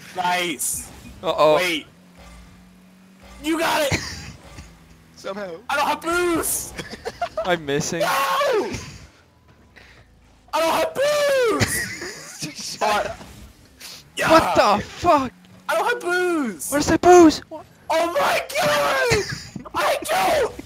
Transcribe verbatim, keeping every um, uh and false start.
Nice. Uh oh. Wait. You got it. Somehow. I don't have boost. I'm missing. No! I don't have boost. uh, yeah. What the fuck? I don't have boost. Where's the booze? Oh my god! I do!